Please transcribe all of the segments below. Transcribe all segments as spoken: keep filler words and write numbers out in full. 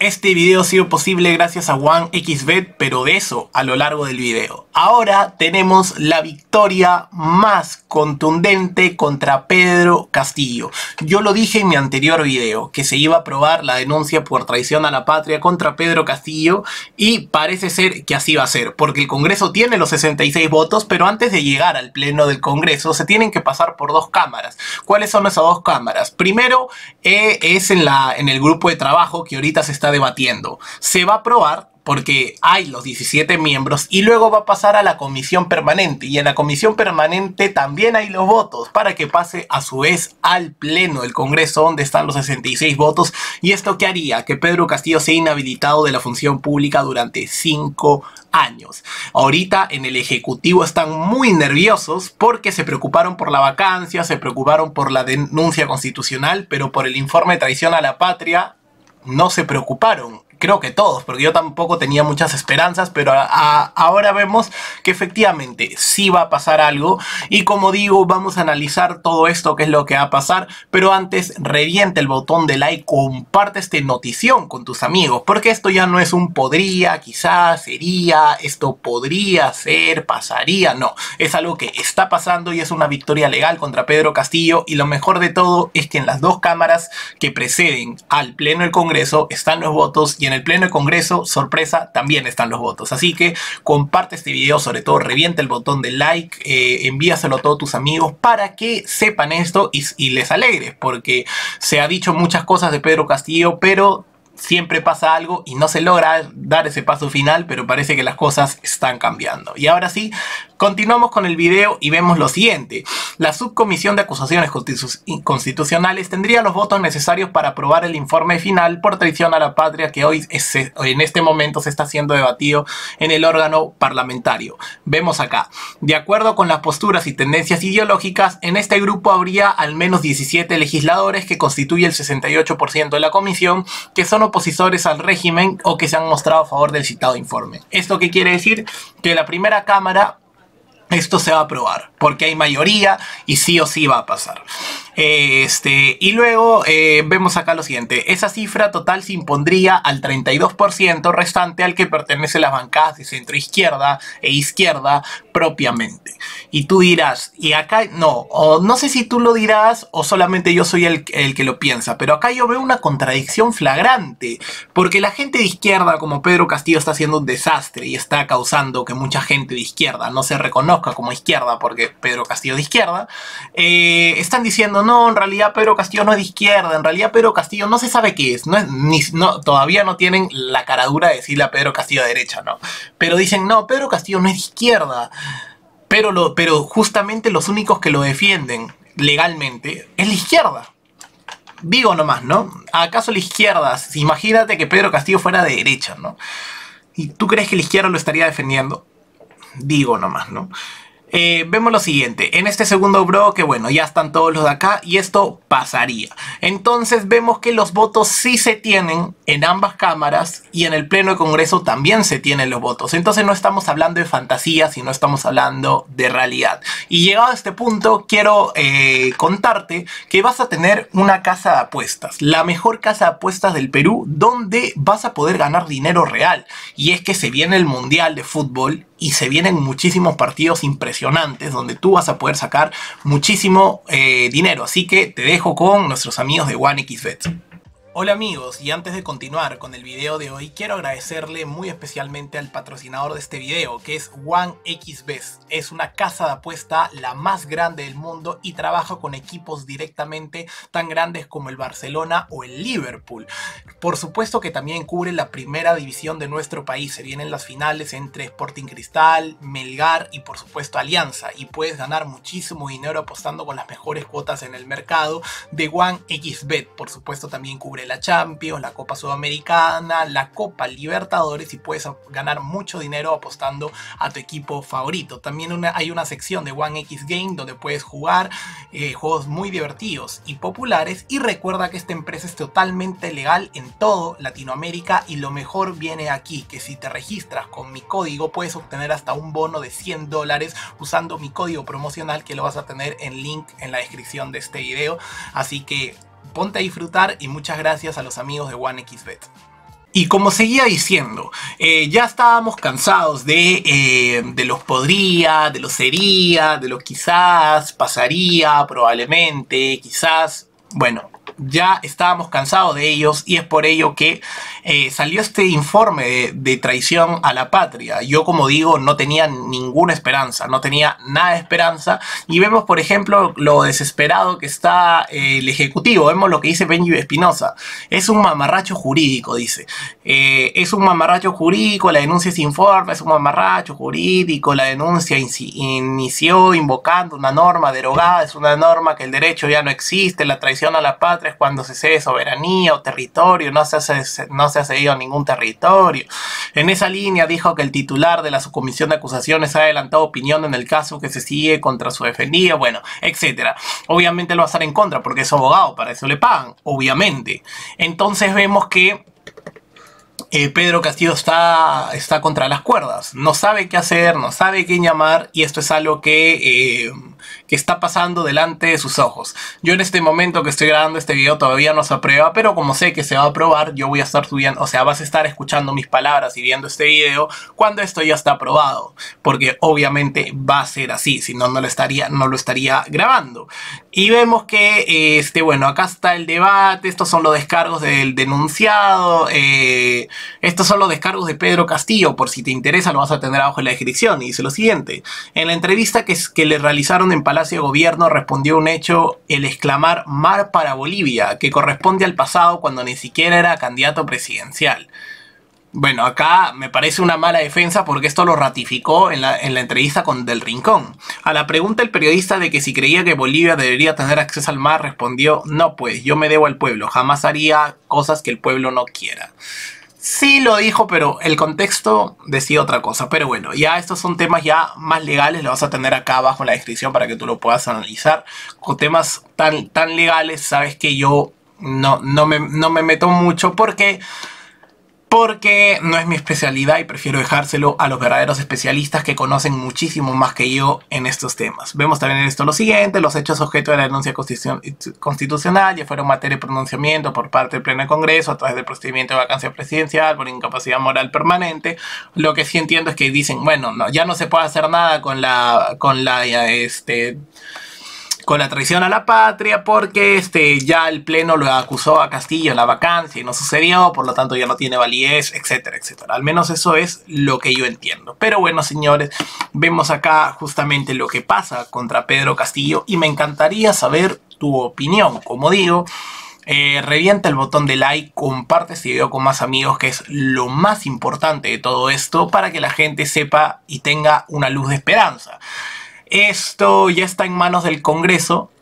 Este video ha sido posible gracias a OneXBet, pero de eso a lo largo del video. Ahora tenemos la victoria más contundente contra Pedro Castillo. Yo lo dije en mi anterior video, que se iba a aprobar la denuncia por traición a la patria contra Pedro Castillo, y parece ser que así va a ser, porque el Congreso tiene los sesenta y seis votos, pero antes de llegar al pleno del Congreso se tienen que pasar por dos cámaras. ¿Cuáles son esas dos cámaras? Primero eh, es en, la, en el grupo de trabajo que ahorita se está debatiendo. Se va a aprobar porque hay los diecisiete miembros y luego va a pasar a la comisión permanente, y en la comisión permanente también hay los votos para que pase a su vez al pleno del Congreso, donde están los sesenta y seis votos. ¿Y esto qué haría? Que Pedro Castillo sea inhabilitado de la función pública durante cinco años. Ahorita en el Ejecutivo están muy nerviosos porque se preocuparon por la vacancia, se preocuparon por la denuncia constitucional, pero por el informe de traición a la patria no se preocuparon. Creo que todos, porque yo tampoco tenía muchas esperanzas, pero a, a, ahora vemos que efectivamente sí va a pasar algo. Y como digo, vamos a analizar todo esto, qué es lo que va a pasar. Pero antes, revienta el botón de like, comparte esta notición con tus amigos, porque esto ya no es un podría, quizás, sería, esto podría ser, pasaría. No, es algo que está pasando y es una victoria legal contra Pedro Castillo. Y lo mejor de todo es que en las dos cámaras que preceden al pleno del Congreso están los votos, y en el pleno de Congreso, sorpresa, también están los votos. Así que comparte este video, sobre todo revienta el botón de like, eh, envíaselo a todos tus amigos para que sepan esto y, y les alegres, porque se ha dicho muchas cosas de Pedro Castillo, pero siempre pasa algo y no se logra dar ese paso final, pero parece que las cosas están cambiando. Y ahora sí, continuamos con el video y vemos lo siguiente. La Subcomisión de Acusaciones Constitucionales tendría los votos necesarios para aprobar el informe final por traición a la patria que hoy es, en este momento se está siendo debatido en el órgano parlamentario. Vemos acá, de acuerdo con las posturas y tendencias ideológicas, en este grupo habría al menos diecisiete legisladores, que constituye el sesenta y ocho por ciento de la comisión, que son opositores al régimen o que se han mostrado a favor del citado informe. ¿Esto qué quiere decir? Que la primera cámara esto se va a aprobar porque hay mayoría y sí o sí va a pasar. Este, y luego eh, vemos acá lo siguiente. Esa cifra total se impondría al treinta y dos por ciento restante, al que pertenecen las bancadas de centro izquierda e izquierda propiamente. Y tú dirás, y acá no, o no sé si tú lo dirás o solamente yo soy el, el que lo piensa, pero acá yo veo una contradicción flagrante, porque la gente de izquierda como Pedro Castillo está haciendo un desastre y está causando que mucha gente de izquierda no se reconozca como izquierda, porque Pedro Castillo es de izquierda. eh, están diciendo, no, en realidad Pedro Castillo no es de izquierda, en realidad Pedro Castillo no se sabe qué es, no es ni, no, todavía no tienen la caradura de decirle a Pedro Castillo de derecha, ¿no? Pero dicen, no, Pedro Castillo no es de izquierda, pero, lo, pero justamente los únicos que lo defienden legalmente es la izquierda. Digo nomás, ¿no? ¿Acaso la izquierda? Imagínate que Pedro Castillo fuera de derecha, ¿no? ¿Y tú crees que la izquierda lo estaría defendiendo? Digo nomás, ¿no? Eh, vemos lo siguiente, en este segundo bloque, bueno, ya están todos los de acá y esto pasaría. Entonces vemos que los votos sí se tienen en ambas cámaras y en el pleno de Congreso también se tienen los votos. Entonces no estamos hablando de fantasía, sino estamos hablando de realidad. Y llegado a este punto, quiero eh, contarte que vas a tener una casa de apuestas, la mejor casa de apuestas del Perú, donde vas a poder ganar dinero real. Y es que se viene el Mundial de Fútbol y se vienen muchísimos partidos impresionantes donde tú vas a poder sacar muchísimo eh, dinero. Así que te dejo con nuestros amigos de OneXBet. Hola amigos, y antes de continuar con el video de hoy, quiero agradecerle muy especialmente al patrocinador de este video, que es OneXBet. Es una casa de apuesta la más grande del mundo y trabaja con equipos directamente tan grandes como el Barcelona o el Liverpool. Por supuesto que también cubre la primera división de nuestro país. Se vienen las finales entre Sporting Cristal, Melgar y por supuesto Alianza. Y puedes ganar muchísimo dinero apostando con las mejores cuotas en el mercado de OneXBet. Por supuesto también cubre la Champions, la Copa Sudamericana, la Copa Libertadores, y puedes ganar mucho dinero apostando a tu equipo favorito. También una, hay una sección de OneXGame donde puedes jugar eh, juegos muy divertidos y populares. Y recuerda que esta empresa es totalmente legal en todo Latinoamérica, y lo mejor viene aquí, que si te registras con mi código puedes obtener hasta un bono de cien dólares usando mi código promocional, que lo vas a tener en link en la descripción de este video. Así que ponte a disfrutar y muchas gracias a los amigos de OneXBet. Y como seguía diciendo, eh, ya estábamos cansados de, eh, de los podría, de los sería, de los quizás, pasaría, probablemente, quizás, bueno, ya estábamos cansados de ellos y es por ello que eh, salió este informe de, de traición a la patria. Yo, como digo, no tenía ninguna esperanza, no tenía nada de esperanza y vemos, por ejemplo, lo desesperado que está eh, el Ejecutivo. Vemos lo que dice Benji Espinosa. Es un mamarracho jurídico, dice. Eh, es un mamarracho jurídico, la denuncia se informa, es un mamarracho jurídico, la denuncia inició invocando una norma derogada, es una norma que el derecho ya no existe, la traición a la patria es cuando se cede soberanía o territorio, no se hace, no se ha cedido ningún territorio. En esa línea dijo que el titular de la subcomisión de acusaciones ha adelantado opinión en el caso que se sigue contra su defendido, bueno, etcétera. Obviamente lo va a estar en contra porque es abogado, para eso le pagan, obviamente. Entonces vemos que Eh, Pedro Castillo está, está contra las cuerdas, no sabe qué hacer, no sabe quién llamar y esto es algo que, eh, que está pasando delante de sus ojos. Yo en este momento que estoy grabando este video todavía no se aprueba, pero como sé que se va a aprobar, yo voy a estar subiendo, o sea, vas a estar escuchando mis palabras y viendo este video cuando esto ya está aprobado, porque obviamente va a ser así, si no, no lo estaría, no lo estaría grabando. Y vemos que, este, bueno, acá está el debate, estos son los descargos del denunciado, eh, estos son los descargos de Pedro Castillo, por si te interesa lo vas a tener abajo en la descripción. Y dice lo siguiente: en la entrevista que, que le realizaron en Palacio de Gobierno respondió un hecho, el exclamar "mar para Bolivia", que corresponde al pasado cuando ni siquiera era candidato presidencial. Bueno, acá me parece una mala defensa porque esto lo ratificó en la, en la entrevista con Del Rincón. A la pregunta del periodista de que si creía que Bolivia debería tener acceso al mar, respondió: no, pues yo me debo al pueblo, jamás haría cosas que el pueblo no quiera. Sí lo dijo, pero el contexto decía otra cosa. Pero bueno, ya estos son temas ya más legales, lo vas a tener acá abajo en la descripción para que tú lo puedas analizar. Con temas tan, tan legales, sabes que yo no, no, me, no me meto mucho porque... Porque no es mi especialidad y prefiero dejárselo a los verdaderos especialistas que conocen muchísimo más que yo en estos temas. Vemos también en esto lo siguiente: los hechos objeto de la denuncia constitucional ya fueron materia de pronunciamiento por parte del Pleno del Congreso a través del procedimiento de vacancia presidencial por incapacidad moral permanente. Lo que sí entiendo es que dicen, bueno, no, ya no se puede hacer nada con la... con la este... con la traición a la patria porque este, ya el pleno lo acusó a Castillo en la vacancia y no sucedió, por lo tanto ya no tiene validez, etcétera, etcétera. Al menos eso es lo que yo entiendo. Pero bueno, señores, vemos acá justamente lo que pasa contra Pedro Castillo y me encantaría saber tu opinión. Como digo, eh, revienta el botón de like, comparte este video con más amigos, que es lo más importante de todo esto, para que la gente sepa y tenga una luz de esperanza. Esto ya está en manos del Congreso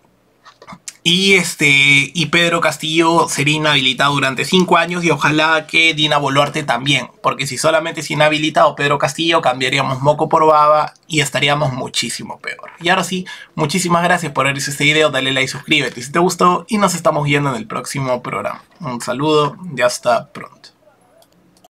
y, este, y Pedro Castillo sería inhabilitado durante cinco años y ojalá que Dina Boluarte también, porque si solamente es inhabilitado Pedro Castillo cambiaríamos moco por baba y estaríamos muchísimo peor. Y ahora sí, muchísimas gracias por ver este video, dale like, suscríbete si te gustó y nos estamos viendo en el próximo programa. Un saludo y hasta pronto.